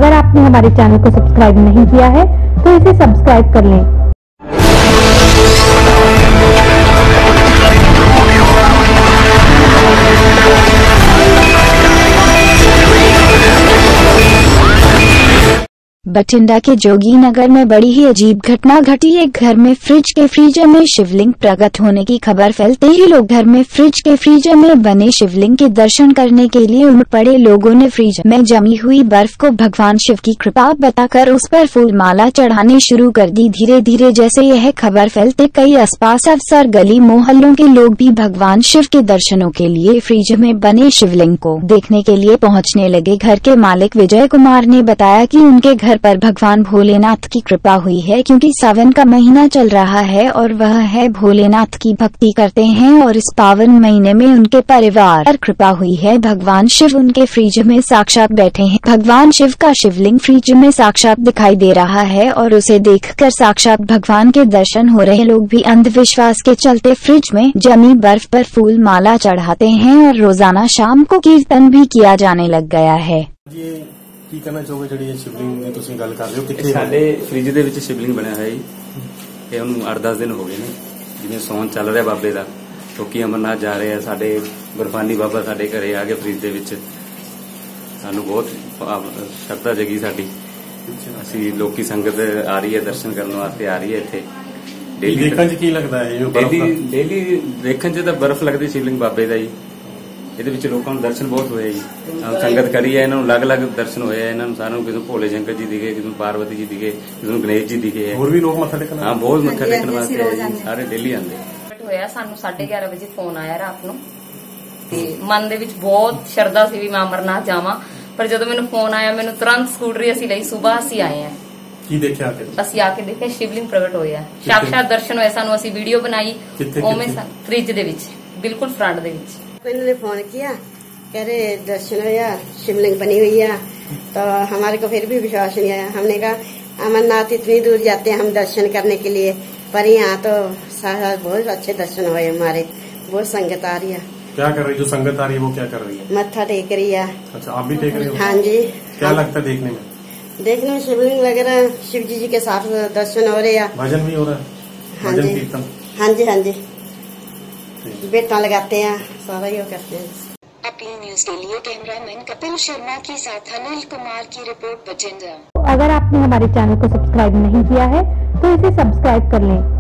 अगर आपने हमारे चैनल को सब्सक्राइब नहीं किया है तो इसे सब्सक्राइब कर लें। बठिंडा के जोगी नगर में बड़ी ही अजीब घटना घटी। एक घर में फ्रिज के फ्रीजर में शिवलिंग प्रकट होने की खबर फैलते ही लोग घर में फ्रिज के फ्रीजर में बने शिवलिंग के दर्शन करने के लिए उमड़ पड़े। लोगों ने फ्रीजर में जमी हुई बर्फ को भगवान शिव की कृपा बताकर उस पर फूल माला चढ़ाने शुरू कर दी। धीरे धीरे जैसे यह खबर फैलते कई आसपास अफसर गली मोहल्लों के लोग भी भगवान शिव के दर्शनों के लिए फ्रीजर में बने शिवलिंग को देखने के लिए पहुँचने लगे। घर के मालिक विजय कुमार ने बताया कि उनके घर पर भगवान भोलेनाथ की कृपा हुई है, क्योंकि सावन का महीना चल रहा है और वह है भोलेनाथ की भक्ति करते हैं और इस पावन महीने में उनके परिवार पर कृपा हुई है। भगवान शिव उनके फ्रिज में साक्षात बैठे हैं। भगवान शिव का शिवलिंग फ्रिज में साक्षात दिखाई दे रहा है और उसे देखकर साक्षात भगवान के दर्शन हो रहे। लोग भी अंधविश्वास के चलते फ्रिज में जमी बर्फ पर फूल माला चढ़ाते हैं और रोजाना शाम को कीर्तन भी किया जाने लग गया है। ਕੀ ਕਹਿਣਾ ਚਾਹੋਗੇ ਜਿਹੜੀ ਇਹ ਸ਼ਿਵਲਿੰਗ ਦੀ ਤੁਸੀਂ ਗੱਲ ਕਰ ਰਹੇ ਹੋ ਕਿੱਥੇ? ਸਾਡੇ ਫ੍ਰਿਜ ਦੇ ਵਿੱਚ ਸ਼ਿਵਲਿੰਗ ਬਣਿਆ ਹੋਇਆ ਜੀ। ਇਹ ਉਹਨੂੰ 8-10 ਦਿਨ ਹੋ ਗਏ ਨੇ, ਜਿਵੇਂ ਸੌਣ ਚੱਲ ਰਿਹਾ ਬਾਬੇ ਦਾ। ਲੋਕੀ ਅਮਰਨਾਥ ਜਾ ਰਹੇ ਆ, ਸਾਡੇ ਗੁਰਬਾਨੀ ਬਾਬਾ ਸਾਡੇ ਘਰੇ ਆ ਕੇ ਫ੍ਰਿਜ ਦੇ ਵਿੱਚ ਸਾਨੂੰ ਬਹੁਤ ਸ਼ਰਧਾ ਜਗੀ ਸਾਡੀ। ਅਸੀਂ ਲੋਕੀ ਸੰਗਤ ਆ ਰਹੀ ਹੈ ਦਰਸ਼ਨ ਕਰਨ ਵਾਸਤੇ ਆ ਰਹੀ ਹੈ ਇੱਥੇ। ਡੇਲੀ ਦੇਖਣ 'ਚ ਕੀ ਲੱਗਦਾ ਹੈ? ਡੇਲੀ ਦੇਖਣ 'ਚ ਤਾਂ ਬਰਫ਼ ਲੱਗਦੀ ਸ਼ਿਵਲਿੰਗ ਬਾਬੇ ਦਾ ਜੀ। ਇਹਦੇ ਵਿੱਚ ਲੋਕਾਂ ਨੂੰ ਦਰਸ਼ਨ ਬਹੁਤ ਹੋਏ ਜੀ। ਸੰਗਤ ਕਰੀ ਹੈ, ਇਹਨਾਂ ਨੂੰ ਅਲੱਗ-ਅਲੱਗ ਦਰਸ਼ਨ ਹੋਏ ਆ। ਇਹਨਾਂ ਨੂੰ ਸਾਰਿਆਂ ਨੂੰ ਕਿਸੇ ਨੂੰ ਭੋਲੇ ਸ਼ੰਕਰ ਜੀ ਦਿਖੇ, ਕਿਸੇ ਨੂੰ ਪਾਰਵਤੀ ਜੀ ਦਿਖੇ, ਕਿਸੇ ਨੂੰ ਗਣੇਸ਼ ਜੀ ਦਿਖੇ। ਹੋਰ ਵੀ ਲੋਕ ਮੱਥਾ ਟੇਕਣ? ਹਾਂ, ਬਹੁਤ ਮੱਥਾ ਟੇਕਣ ਵਾਸਤੇ ਆਏ ਜੀ, ਸਾਰੇ ਡੇਲੀ ਆਉਂਦੇ। ਹੋਇਆ ਸਾਨੂੰ 11:30 ਵਜੇ ਫੋਨ ਆਇਆ ਰਾਤ ਨੂੰ ਤੇ ਮਨ ਦੇ ਵਿੱਚ ਬਹੁਤ ਸ਼ਰਧਾ ਸੀ ਵੀ ਮੈਂ ਅਮਰਨਾਥ ਜਾਵਾਂ। ਪਰ ਜਦੋਂ ਮੈਨੂੰ ਫੋਨ ਆਇਆ ਮੈਨੂੰ ਤੁਰੰਤ ਸਕੂਟਰੀ ਅਸੀਂ ਲਈ, ਸਵੇਰ ਅਸੀਂ ਆਏ ਆ। ਕੀ ਦੇਖਿਆ ਫਿਰ? ਅਸੀਂ ਆ ਕੇ ਦੇਖਿਆ ਸ਼ਿਵਲਿੰਗ ਪ੍ਰਗਟ ਹੋਇਆ, ਸਾਖਸ਼ਾਤ ਦਰਸ਼ਨ ਹੋਏ ਸਾਨੂੰ। ਅਸੀਂ ਵੀਡੀਓ ਬਣਾਈ ਉਵੇਂ ਫ੍ਰਿਜ ਦੇ ਵਿੱਚ, ਬਿਲकुल फ्रंट ਦੇ ਵਿੱਚ। इन्होंने फोन किया, कह रहे दर्शन हुआ, शिवलिंग बनी हुई है। तो हमारे को फिर भी विश्वास नहीं आया। हमने कहा अमरनाथ इतनी दूर जाते हैं हम दर्शन करने के लिए, पर यहाँ तो बहुत अच्छे दर्शन हुए हमारे। बहुत संगत आ रही है। क्या कर रही? जो संगत आ रही है वो क्या कर रही है? मत्था टेक रही है। अच्छा, आप भी टेक रही हो? हाँ जी। क्या लगता है देखने में? देखने में शिवलिंग वगैरह शिव जी के साथ दर्शन हो रहे हैं। भजन भी हो रहा है? हाँ जी, हाँ जी, हाँ जी। बेटा लगाते हैं, सारा ये करते हैं। अपनी न्यूज के लिए कैमरामैन कपिल शर्मा के साथ अनिल कुमार की रिपोर्ट बठिंडा। अगर आपने हमारे चैनल को सब्सक्राइब नहीं किया है तो इसे सब्सक्राइब कर लें।